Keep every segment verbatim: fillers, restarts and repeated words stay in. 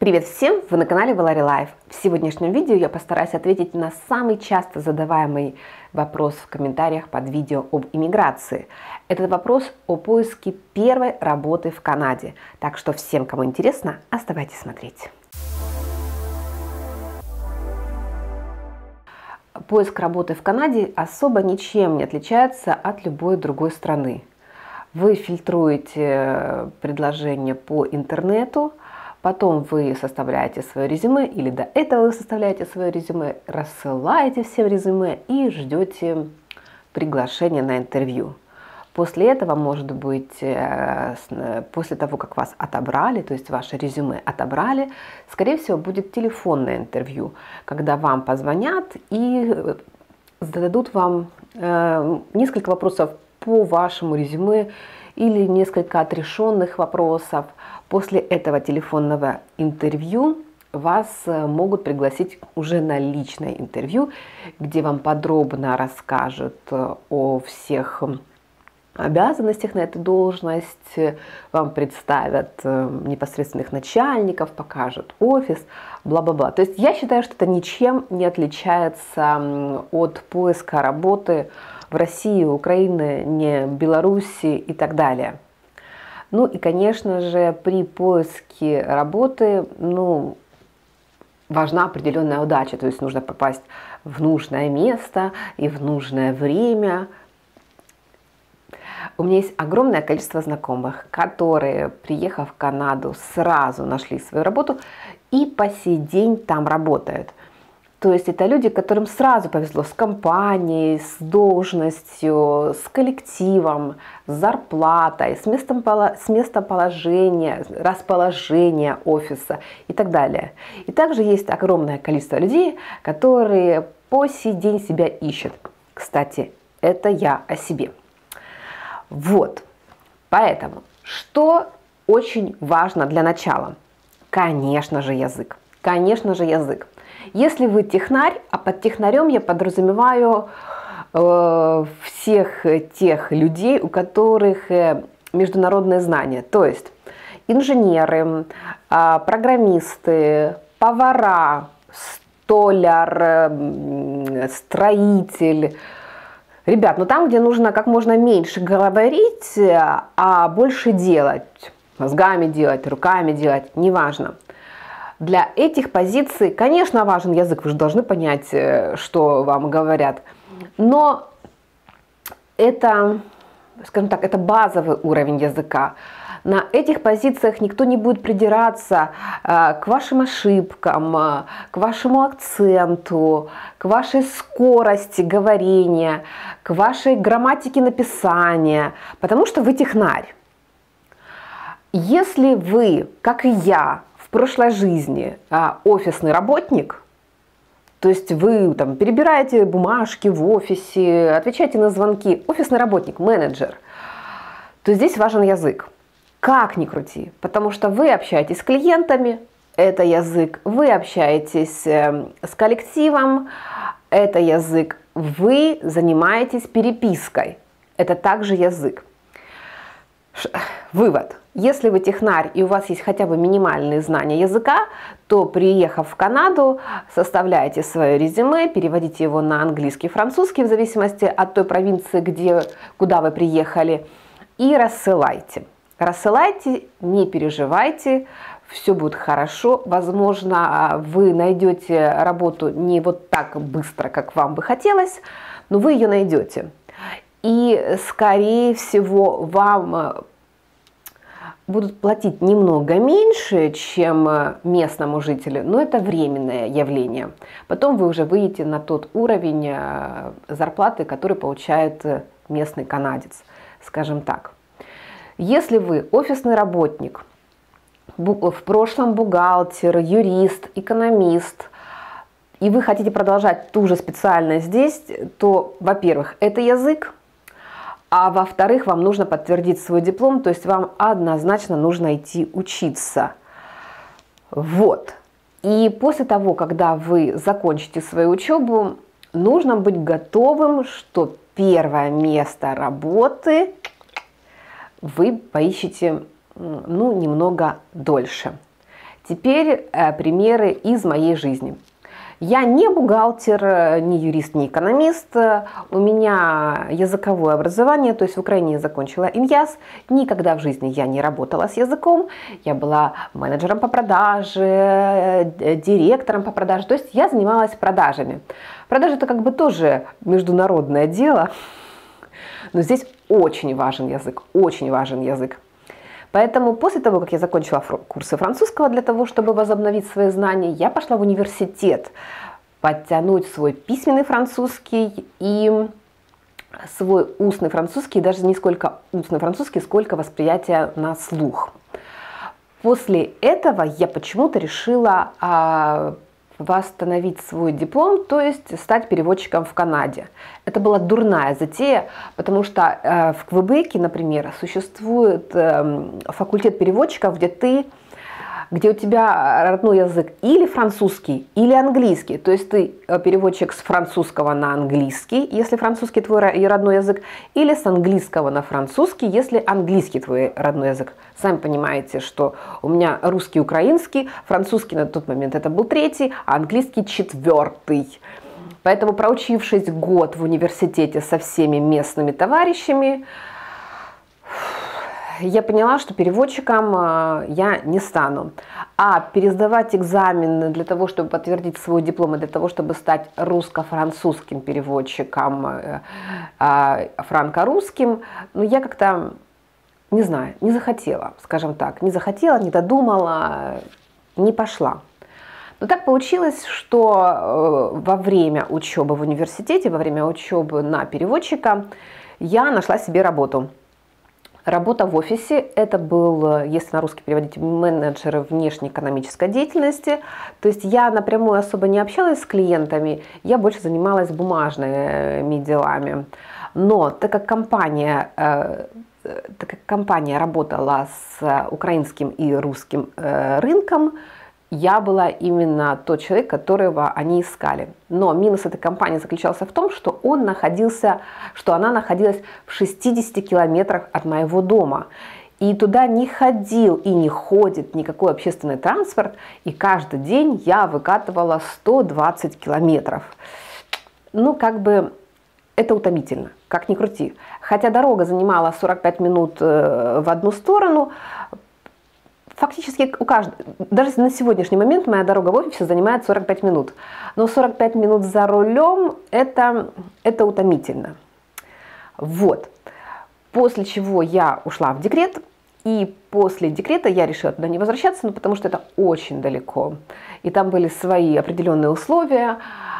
Привет всем! Вы на канале Валари Лайф. В сегодняшнем видео я постараюсь ответить на самый часто задаваемый вопрос в комментариях под видео об иммиграции. Этот вопрос о поиске первой работы в Канаде. Так что всем, кому интересно, оставайтесь смотреть. Поиск работы в Канаде особо ничем не отличается от любой другой страны. Вы фильтруете предложения по интернету, потом вы составляете свое резюме, или до этого вы составляете свое резюме, рассылаете всем резюме и ждете приглашения на интервью. После этого, может быть, после того, как вас отобрали, то есть ваше резюме отобрали, скорее всего, будет телефонное интервью, когда вам позвонят и зададут вам несколько вопросов по вашему резюме или несколько отрешенных вопросов. После этого телефонного интервью вас могут пригласить уже на личное интервью, где вам подробно расскажут о всех обязанностях на эту должность, вам представят непосредственных начальников, покажут офис, бла-бла-бла. То есть я считаю, что это ничем не отличается от поиска работы в России, Украине, Беларуси и так далее. Ну и, конечно же, при поиске работы, ну, важна определенная удача, то есть нужно попасть в нужное место и в нужное время. У меня есть огромное количество знакомых, которые, приехав в Канаду, сразу нашли свою работу и по сей день там работают. То есть это люди, которым сразу повезло с компанией, с должностью, с коллективом, с зарплатой, с местом, с местоположения, расположения офиса и так далее. И также есть огромное количество людей, которые по сей день себя ищут. Кстати, это я о себе. Вот, поэтому, что очень важно для начала? Конечно же, язык. Конечно же, язык. Если вы технарь, а под технарем я подразумеваю э, всех тех людей, у которых э, международные знания, то есть инженеры, э, программисты, повара, столяр, э, строитель. Ребят, ну там, где нужно как можно меньше говорить, а больше делать, мозгами делать, руками делать, неважно. Для этих позиций, конечно, важен язык, вы же должны понять, что вам говорят, но это, скажем так, это базовый уровень языка. На этих позициях никто не будет придираться к вашим ошибкам, к вашему акценту, к вашей скорости говорения, к вашей грамматике написания, потому что вы технарь. Если вы, как и я, в прошлой жизни офисный работник, то есть вы там перебираете бумажки в офисе, отвечаете на звонки, офисный работник, менеджер, то здесь важен язык. Как ни крути, потому что вы общаетесь с клиентами, это язык, вы общаетесь с коллективом, это язык, вы занимаетесь перепиской, это также язык. Вывод. Если вы технарь и у вас есть хотя бы минимальные знания языка, то, приехав в Канаду, составляете свое резюме, переводите его на английский, французский, в зависимости от той провинции, где, куда вы приехали, и рассылайте. Рассылайте, не переживайте, все будет хорошо. Возможно, вы найдете работу не вот так быстро, как вам бы хотелось, но вы ее найдете. И, скорее всего, вам будут платить немного меньше, чем местному жителю, но это временное явление. Потом вы уже выйдете на тот уровень зарплаты, который получает местный канадец, скажем так. Если вы офисный работник, в прошлом бухгалтер, юрист, экономист, и вы хотите продолжать ту же специальность здесь, то, во-первых, это язык, а во-вторых, вам нужно подтвердить свой диплом, то есть вам однозначно нужно идти учиться. Вот. И после того, когда вы закончите свою учебу, нужно быть готовым, что первое место работы вы поищете, ну, немного дольше. Теперь э, примеры из моей жизни. Я не бухгалтер, не юрист, не экономист. У меня языковое образование, то есть в Украине я закончила ИНЯС. Никогда в жизни я не работала с языком. Я была менеджером по продаже, директором по продаже. То есть я занималась продажами. Продажи — это как бы тоже международное дело. Но здесь очень важен язык, очень важен язык. Поэтому после того, как я закончила курсы французского для того, чтобы возобновить свои знания, я пошла в университет подтянуть свой письменный французский и свой устный французский, даже не сколько устный французский, сколько восприятие на слух. После этого я почему-то решила а, восстановить свой диплом, то есть стать переводчиком в Канаде. Это была дурная затея, потому что э, в Квебеке, например, существует э, факультет переводчиков, где ты, где у тебя родной язык или французский, или английский. То есть ты переводчик с французского на английский, если французский твой родной язык, или с английского на французский, если английский твой родной язык. Сами понимаете, что у меня русский, украинский, французский на тот момент это был третий, а английский четвертый. Поэтому, проучившись год в университете со всеми местными товарищами, я поняла, что переводчиком я не стану. А пересдавать экзамен для того, чтобы подтвердить свой диплом, и для того, чтобы стать русско-французским переводчиком, франко-русским, ну, я как-то, не знаю, не захотела, скажем так. Не захотела, не додумала, не пошла. Но так получилось, что во время учебы в университете, во время учебы на переводчика, я нашла себе работу. Работа в офисе – это был, если на русский переводить, менеджер внешней экономической деятельности. То есть я напрямую особо не общалась с клиентами, я больше занималась бумажными делами. Но так как компания, так как компания работала с украинским и русским рынком, я была именно тот человек, которого они искали. Но минус этой компании заключался в том, что он находился, что она находилась в шестидесяти километрах от моего дома. И туда не ходил и не ходит никакой общественный транспорт. И каждый день я выкатывала сто двадцать километров. Ну, как бы это утомительно, как ни крути. Хотя дорога занимала сорок пять минут в одну сторону, фактически у каждого, даже на сегодняшний момент моя дорога в офисе занимает сорок пять минут. Но сорок пять минут за рулем это, это утомительно. Вот. После чего я ушла в декрет. И после декрета я решила туда не возвращаться, ну, потому что это очень далеко. И там были свои определенные условия.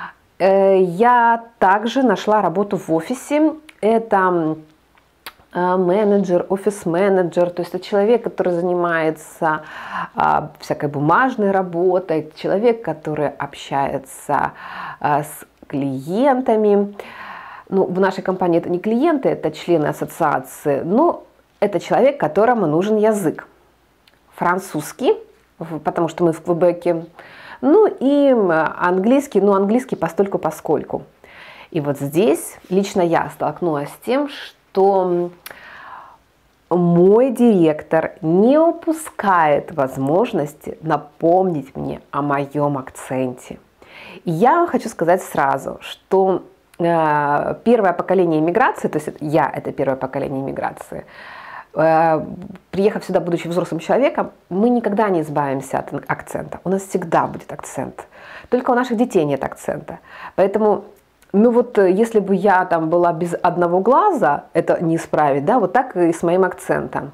Я также нашла работу в офисе. Это менеджер, офис-менеджер, то есть это человек, который занимается а, всякой бумажной работой, человек, который общается а, с клиентами. Ну, в нашей компании это не клиенты, это члены ассоциации, но это человек, которому нужен язык. Французский, потому что мы в Квебеке, ну и английский, но английский постольку-поскольку. И вот здесь лично я столкнулась с тем, что что мой директор не упускает возможности напомнить мне о моем акценте. И я вам хочу сказать сразу, что э, первое поколение иммиграции, то есть я это первое поколение иммиграции, э, приехав сюда, будучи взрослым человеком, мы никогда не избавимся от акцента. У нас всегда будет акцент. Только у наших детей нет акцента. Поэтому ну вот, если бы я там была без одного глаза, это не исправить, да, вот так и с моим акцентом.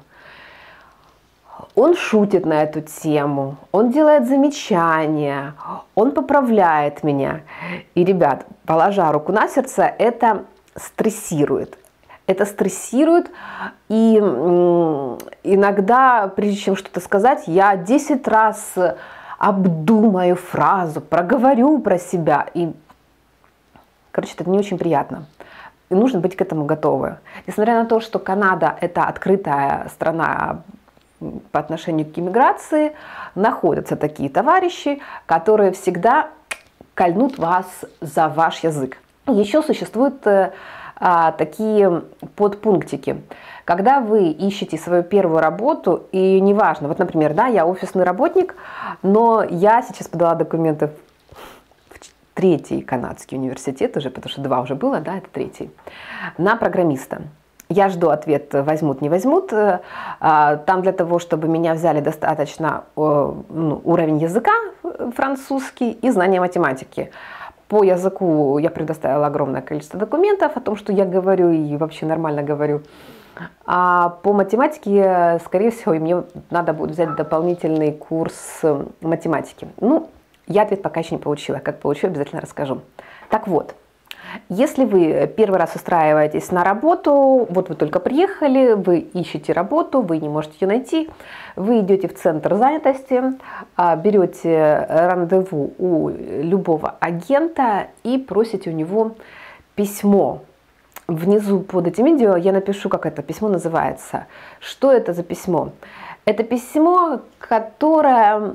Он шутит на эту тему, он делает замечания, он поправляет меня. И, ребят, положа руку на сердце, это стрессирует. Это стрессирует, и иногда, прежде чем что-то сказать, я десять раз обдумаю фразу, проговорю про себя, и короче, это не очень приятно. И нужно быть к этому готовы. Несмотря на то, что Канада – это открытая страна по отношению к иммиграции, находятся такие товарищи, которые всегда кольнут вас за ваш язык. Еще существует а, такие подпунктики. Когда вы ищете свою первую работу, и неважно, вот, например, да, я офисный работник, но я сейчас подала документы в третий канадский университет уже, потому что два уже было, да, это третий, на программиста. Я жду ответ, возьмут, не возьмут. Там для того, чтобы меня взяли, достаточно ну, уровень языка французский и знания математики. По языку я предоставила огромное количество документов о том, что я говорю и вообще нормально говорю. А по математике, скорее всего, мне надо будет взять дополнительный курс математики. Ну, я ответ пока еще не получила. Как получу, обязательно расскажу. Так вот. Если вы первый раз устраиваетесь на работу, вот вы только приехали, вы ищете работу, вы не можете ее найти, вы идете в центр занятости, берете рандеву у любого агента и просите у него письмо. Внизу под этим видео я напишу, как это письмо называется. Что это за письмо? Это письмо, которое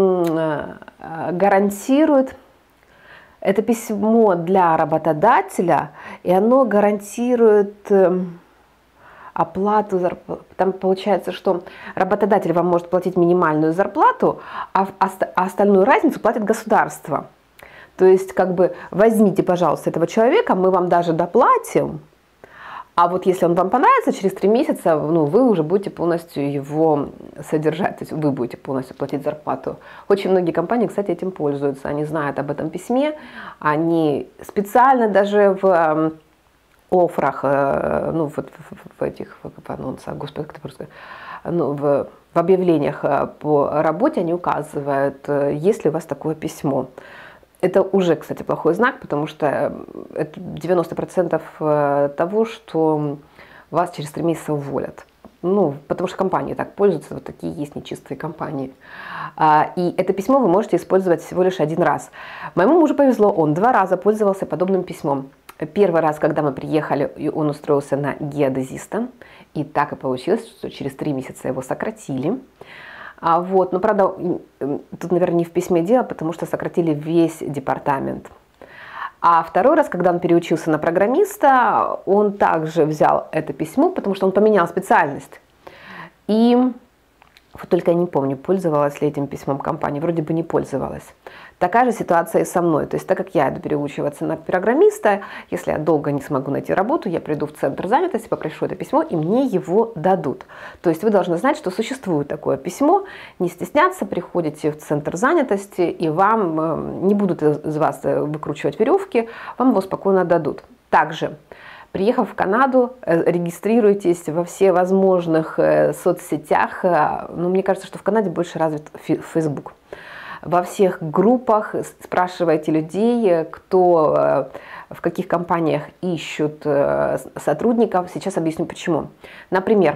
гарантирует... Это письмо для работодателя, и оно гарантирует оплату зарплаты. Там получается, что работодатель вам может платить минимальную зарплату, а остальную разницу платит государство. То есть, как бы, возьмите, пожалуйста, этого человека, мы вам даже доплатим, а вот если он вам понравится, через три месяца ну, вы уже будете полностью его содержать, то есть вы будете полностью платить зарплату. Очень многие компании, кстати, этим пользуются, они знают об этом письме, они специально даже в офферах, ну, в, в, в этих в анонсах, господи, как это просто, ну, в, в объявлениях по работе они указывают, есть ли у вас такое письмо. Это уже, кстати, плохой знак, потому что это девяносто процентов того, что вас через три месяца уволят. Ну, потому что компании так пользуются, вот такие есть нечистые компании. И это письмо вы можете использовать всего лишь один раз. Моему мужу повезло, он два раза пользовался подобным письмом. Первый раз, когда мы приехали, он устроился на геодезиста, и так и получилось, что через три месяца его сократили. А вот, но, правда, тут, наверное, не в письме дело, потому что сократили весь департамент. А второй раз, когда он переучился на программиста, он также взял это письмо, потому что он поменял специальность. И вот только я не помню, пользовалась ли этим письмом компания, вроде бы не пользовалась. Такая же ситуация и со мной. То есть, так как я иду переучиваться на программиста, если я долго не смогу найти работу, я приду в центр занятости, попрошу это письмо, и мне его дадут. То есть, вы должны знать, что существует такое письмо, не стесняться, приходите в центр занятости, и вам не будут из вас выкручивать веревки, вам его спокойно дадут. Также, приехав в Канаду, регистрируйтесь во всевозможных соцсетях. Ну, мне кажется, что в Канаде больше развит Facebook. Во всех группах спрашивайте людей, кто в каких компаниях ищут сотрудников. Сейчас объясню почему. Например,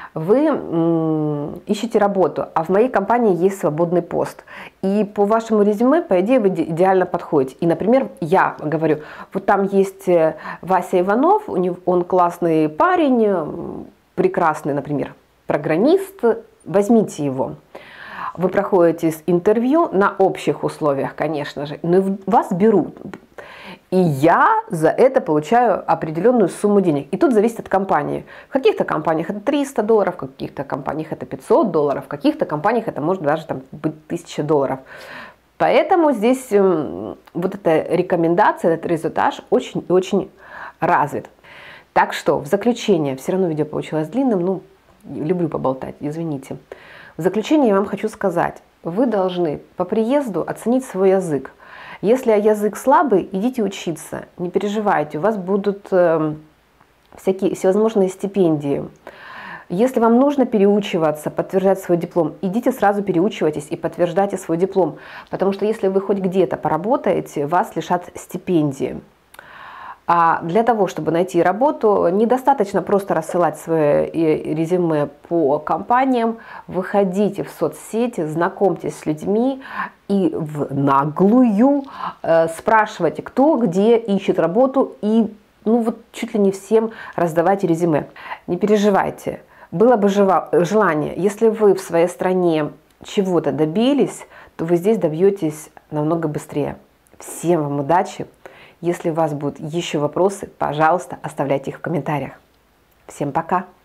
вы ищете работу, а в моей компании есть свободный пост. И по вашему резюме, по идее, вы идеально подходите. И, например, я говорю, вот там есть Вася Иванов, у него, он классный парень, прекрасный, например, программист, возьмите его. Вы проходите интервью на общих условиях, конечно же, но вас берут. И я за это получаю определенную сумму денег. И тут зависит от компании. В каких-то компаниях это триста долларов, в каких-то компаниях это пятьсот долларов, в каких-то компаниях это может даже там, быть тысяча долларов. Поэтому здесь вот эта рекомендация, этот результат очень и очень развит. Так что, в заключение, все равно видео получилось длинным, ну, люблю поболтать, извините. В заключение я вам хочу сказать, вы должны по приезду оценить свой язык. Если язык слабый, идите учиться, не переживайте, у вас будут э, всякие всевозможные стипендии. Если вам нужно переучиваться, подтверждать свой диплом, идите сразу переучивайтесь и подтверждайте свой диплом, потому что если вы хоть где-то поработаете, вас лишат стипендии. А для того, чтобы найти работу, недостаточно просто рассылать свое резюме по компаниям, выходите в соцсети, знакомьтесь с людьми и в наглую э, спрашивайте, кто где ищет работу, и ну, вот чуть ли не всем раздавайте резюме. Не переживайте, было бы желание, если вы в своей стране чего-то добились, то вы здесь добьетесь намного быстрее. Всем вам удачи! Если у вас будут еще вопросы, пожалуйста, оставляйте их в комментариях. Всем пока!